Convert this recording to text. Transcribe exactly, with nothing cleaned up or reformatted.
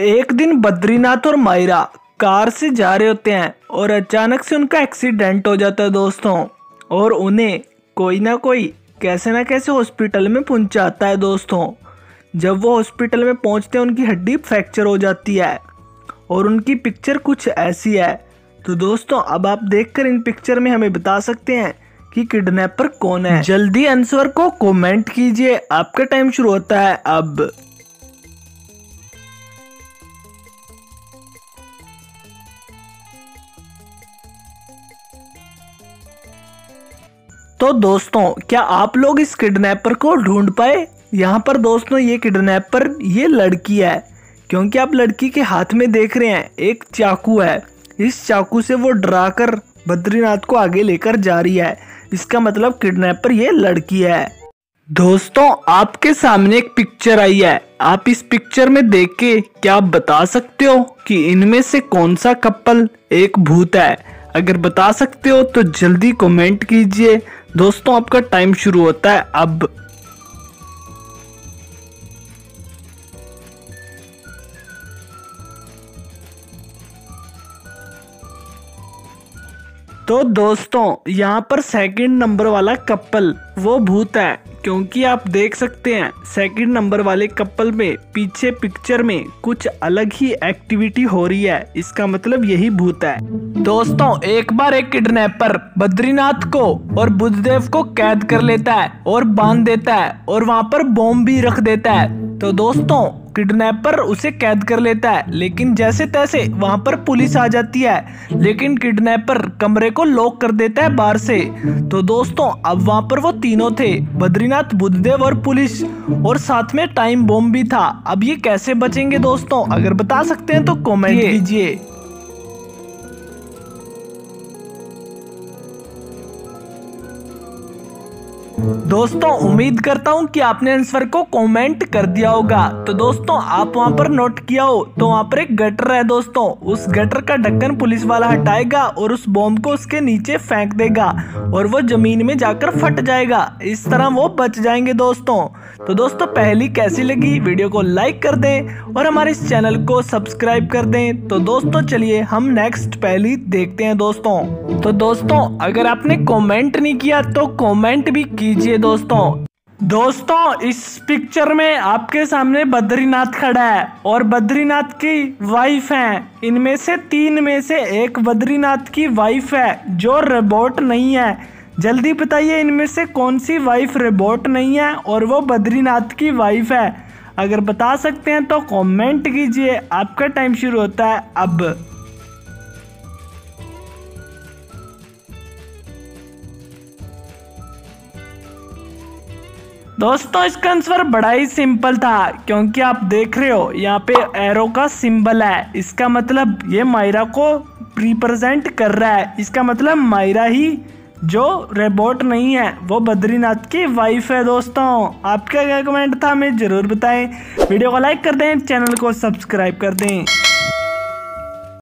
एक दिन बद्रीनाथ और मायरा कार से जा रहे होते हैं और अचानक से उनका एक्सीडेंट हो जाता है दोस्तों, और उन्हें कोई ना कोई कैसे ना कैसे हॉस्पिटल में पहुंचाता है दोस्तों। जब वो हॉस्पिटल में पहुंचते हैं उनकी हड्डी फ्रैक्चर हो जाती है और उनकी पिक्चर कुछ ऐसी है। तो दोस्तों अब आप देखकर इन पिक्चर में हमें बता सकते हैं कि किडनैपर कौन है। जल्दी आंसर को कमेंट कीजिए, आपका टाइम शुरू होता है अब। तो दोस्तों क्या आप लोग इस किडनैपर को ढूंढ पाए? यहाँ पर दोस्तों ये किडनैपर ये लड़की है, क्योंकि आप लड़की के हाथ में देख रहे हैं एक चाकू है। इस चाकू से वो डराकर बद्रीनाथ को आगे लेकर जा रही है। इसका मतलब किडनैपर ये लड़की है। दोस्तों आपके सामने एक पिक्चर आई है, आप इस पिक्चर में देख के क्या आप बता सकते हो कि इनमें से कौन सा कपल एक भूत है? अगर बता सकते हो तो जल्दी कमेंट कीजिए। दोस्तों आपका टाइम शुरू होता है अब। तो दोस्तों यहाँ पर सेकंड नंबर वाला कपल वो भूत है, क्योंकि आप देख सकते हैं सेकंड नंबर वाले कपल में पीछे पिक्चर में कुछ अलग ही एक्टिविटी हो रही है। इसका मतलब यही भूत है। दोस्तों एक बार एक किडनैपर बद्रीनाथ को और बुद्धदेव को कैद कर लेता है और बांध देता है और वहां पर बॉम्ब भी रख देता है। तो दोस्तों किडनैपर उसे कैद कर लेता है, लेकिन जैसे तैसे वहां पर पुलिस आ जाती है, लेकिन किडनैपर कमरे को लॉक कर देता है बाहर से। तो दोस्तों अब वहां पर वो तीनों थे, बद्रीनाथ, बुद्धदेव और पुलिस, और साथ में टाइम बॉम्ब भी था। अब ये कैसे बचेंगे दोस्तों? अगर बता सकते हैं तो कमेंट कीजिए। दोस्तों उम्मीद करता हूं कि आपने आंसर को कमेंट कर दिया होगा। तो दोस्तों आप वहां पर नोट किया हो तो वहां पर एक गटर है दोस्तों, उस गटर का ढक्कन पुलिस वाला हटाएगा और उस बॉम्ब को उसके नीचे फेंक देगा और वो जमीन में जाकर फट जाएगा। इस तरह वो बच जाएंगे दोस्तों। तो दोस्तों पहली कैसी लगी? वीडियो को लाइक कर दें और हमारे इस चैनल को सब्सक्राइब कर दें। तो दोस्तों चलिए हम नेक्स्ट पहली देखते हैं दोस्तों। तो दोस्तों अगर आपने कमेंट नहीं किया तो कमेंट भी कीजिए दोस्तों। दोस्तों इस पिक्चर में आपके सामने बद्रीनाथ खड़ा है और बद्रीनाथ की वाइफ है। इनमें से तीन में से एक बद्रीनाथ की वाइफ है जो रोबोट नहीं है। जल्दी बताइए इनमें से कौन सी वाइफ रोबोट नहीं है और वो बद्रीनाथ की वाइफ है? अगर बता सकते हैं तो कमेंट कीजिए, आपका टाइम शुरू होता है अब। दोस्तों इसका आंसर बड़ा ही सिंपल था, क्योंकि आप देख रहे हो यहाँ पे एरो का सिंबल है। इसका मतलब ये मायरा को रिप्रेजेंट कर रहा है। इसका मतलब मायरा ही जो रोबोट नहीं है वो बद्रीनाथ की वाइफ है। दोस्तों आपका क्या कमेंट था हमें जरूर बताएं। वीडियो को लाइक कर दें, चैनल को सब्सक्राइब कर दें।